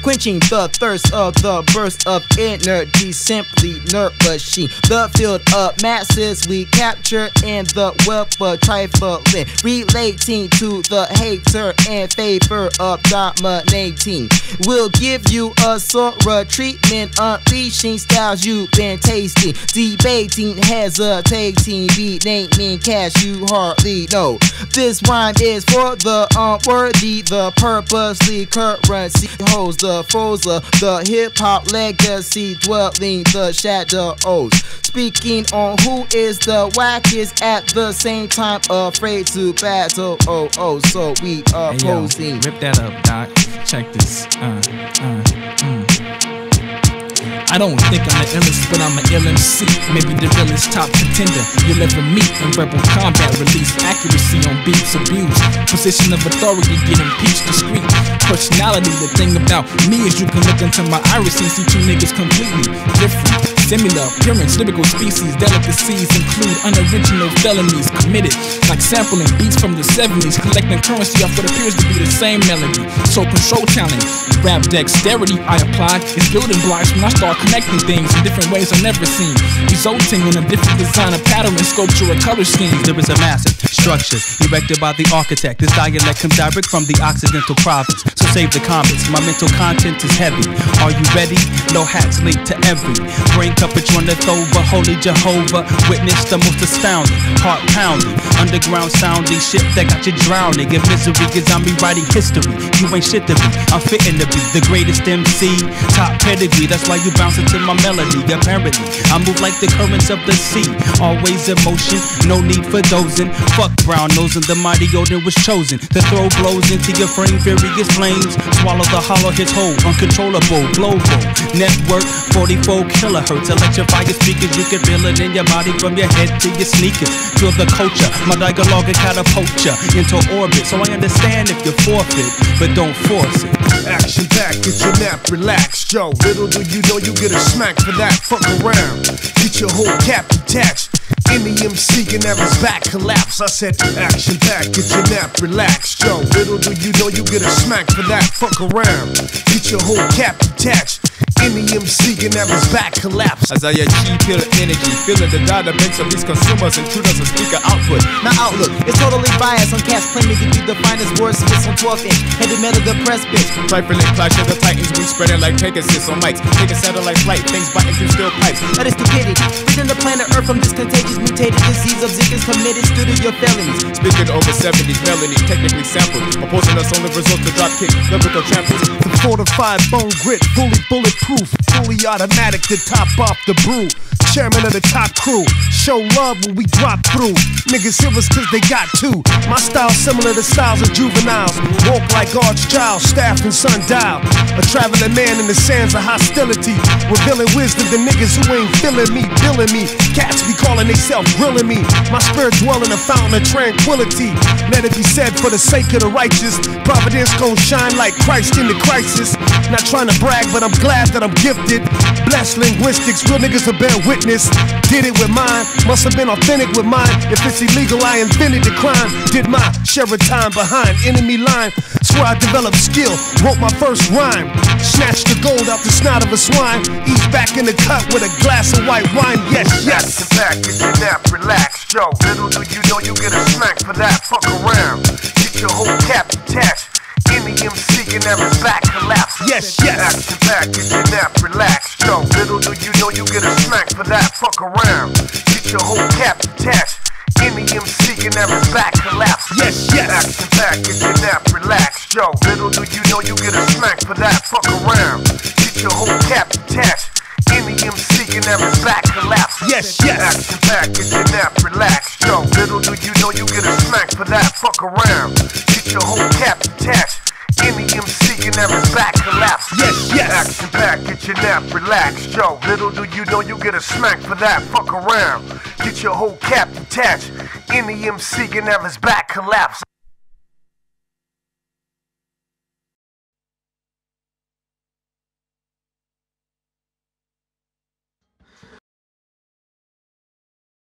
quenching the thirst of the burst of energy, simply nerve machine. The field of masses we capture in the web of trifling, relating to the hater in favor of dominating. We'll give you a sort of treatment, unleashing styles you've been tasting, debating, hesitating, renaming cash you hardly know. This rhyme is for the unworthy, the purposely currency holds the foes of the hip-hop legacy, dwelling the shadows. Speaking on who is the wackest, at the same time afraid to battle. So we are posing. Rip that up, Doc. Check this. I don't think I'm the illest, but I'm an ill MC. Maybe the realest top contender you'll ever meet. In verbal combat, release accuracy on beats, abuse position of authority, get impeached, discreet personality. The thing about me is you can look into my iris and see two niggas completely different. Similar appearance, lyrical species, delicacies include unoriginal felonies committed, like sampling beats from the 70s, collecting currency off what appears to be the same melody. So control talent, rap dexterity I apply is building blocks when I start connecting things in different ways I've never seen, resulting in a different design of pattern and sculpture or color schemes. There is a massive structures erected by the architect. This dialect comes direct from the Occidental province, so save the comments. My mental content is heavy. Are you ready? No hats linked to every brain cup it runneth over. Holy Jehovah, witness the most astounding, heart pounding, underground sounding shit that got you drowning in misery. Cause I'm rewriting history. You ain't shit to me. I'm fitting to be the greatest MC, top pedigree. That's why you bounce into my melody. Apparently, I move like the currents of the sea, always in motion, no need for dozing. Fuck brown nosing, the mighty Odin was chosen to throw blows into your frame, various flames. Swallow the hollow, hits whole, uncontrollable, global network, 44 kilohertz. Electrify your speakers, you can feel it in your body from your head to your sneakers. Feel the culture, my dialogue and catapult ya into orbit. So I understand if you forfeit, but don't force it. Action back, get your nap, relax, Joe. Little do you know you get a smack for that. Fuck around, get your whole cap detached. Any MC can have his back collapse. I said action back, get your nap, relax, Joe. Little do you know you get a smack for that. Fuck around, get your whole cap detached. Any MC can have his back collapse. As I achieve pure energy, feeling the dynamics of these consumers, intruders and speaker output. My outlook is totally biased on cats claiming to be the finest wordsmiths on 12-inch heavy metal depressed bitch. Trifling clash of the titans, we spreading like Pegasus on mics, taking satellite flight, things biting through steel pipes. That is stupidity, freeding the planet Earth from this contagious mutated disease of Zikers committed studio felonies. Speaking over 70s melodies, technically sampled, opposing us only results to drop kick, lyrical tramples. The fortified bone grit, fully bulletproof, fully automatic to top off the brew. Chairman of the top crew, show love when we drop through. Niggas hear us cause they got to. My style similar to styles of juveniles. Walk like God's child, staff and sundial. A traveling man in the sands of hostility, revealing wisdom to niggas who ain't feeling me, billing me. Cats be calling theyself grilling me. My spirit dwell in a fountain of tranquility. Let it be said for the sake of the righteous, Providence gon' shine like Christ in the crisis. Not trying to brag, but I'm glad that I'm gifted. Blessed linguistics, real niggas will bear witness. Did it with mine, must have been authentic with mine. If it's illegal, I invented the crime. Did my share of time behind enemy line. Swear I developed skill, wrote my first rhyme. Snatched the gold out the snout of a swine. Ease back in the cut with a glass of white wine. Yes, yes. Action back, get your nap, relax, Joe. Little do you know you get a smack for that. Fuck around, get your whole cap detached. Any MC can have his back collapse. Yes, yes. Action back, get your nap, relax, Joe. Little do you know you get a smack for that. Fuck around, get your whole cap detached. Any MC can have his back collapse. Yes, yes. Action back, get your nap, relax, Joe. Little do you know you get a smack for that. Fuck around, get your whole cap detached. Any MC can have his back collapse. Yes, yes. Action back, get your nap, relax, Joe. Little do you know you get a smack for that. Fuck around, get your whole cap detached. Any MC can have his back collapse. Yes, yes. Action back, get your nap, relax, Joe. Little do you know you get a smack for that. Fuck around, get your whole cap detached. Any MC can have his back collapse.